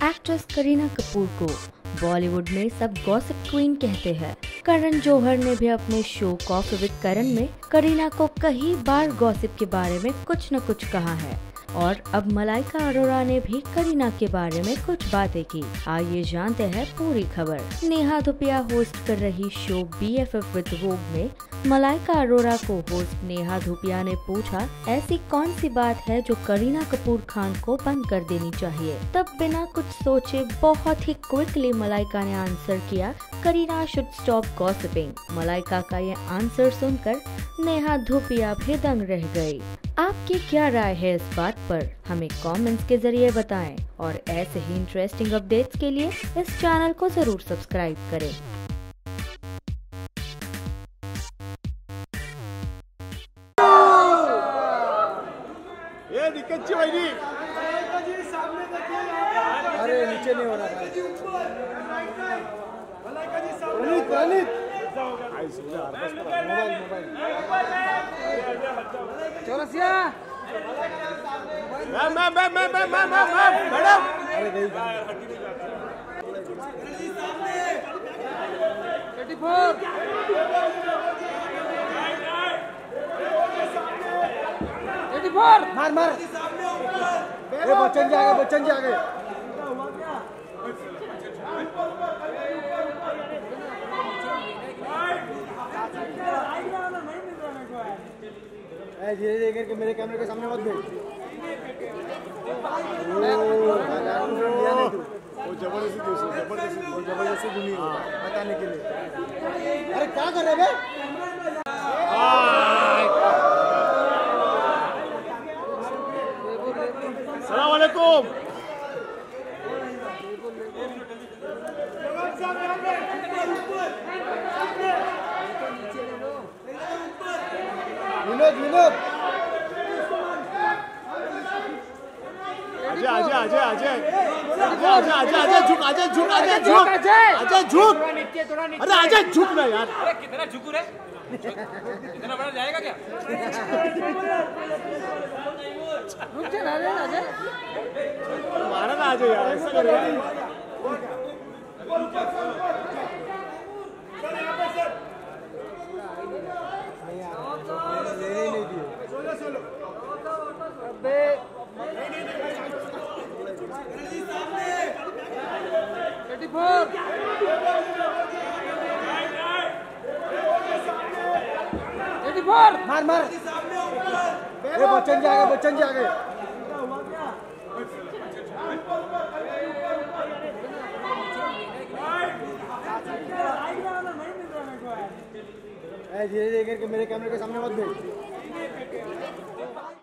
Actress Kareena Kapoor को बॉलीवुड में सब गॉसिप क्वीन कहते हैं। करण जौहर ने भी अपने शो कॉफी विद करण में करीना को कई बार गॉसिप के बारे में कुछ न कुछ कहा है और अब मलाइका अरोरा ने भी करीना के बारे में कुछ बातें की। आइए जानते हैं पूरी खबर। नेहा धूपिया होस्ट कर रही शो BFF विद वोग में मलाइका अरोरा को होस्ट नेहा धूपिया ने पूछा, ऐसी कौन सी बात है जो करीना कपूर खान को बंद कर देनी चाहिए। तब बिना कुछ सोचे बहुत ही क्विकली मलाइका ने आंसर किया, Kareena should stop gossiping. Malaika का ये आंसर सुनकर नेहा धूपिया भी दंग रह गई। आपकी क्या राय है इस बात पर, हमें कमेंट्स के जरिए बताएं और ऐसे ही इंटरेस्टिंग अपडेट्स के लिए इस चैनल को जरूर सब्सक्राइब करें। ये दिक्कत क्यों आई? अरे नीचे नहीं हो रहा है। चौरसिया मैडम मार मार बच्चन जी आ गए धीरे धीरे करके मेरे कैमरे के सामने मत भेज। वो जबरदस्ती दुनिया बताने के लिए। अरे क्या कर रहे बे? अस्सलाम वालेकुम। विनोद अरे झुक ना यार। अरे कितना झुकू रे? इतना बड़ा जाएगा क्या? मारा ना अजय यार, ऐसा करेगा। मार मार बच्चन जी आ गए। धीरे धीरे करके मेरे कैमरे के सामने मत भेज।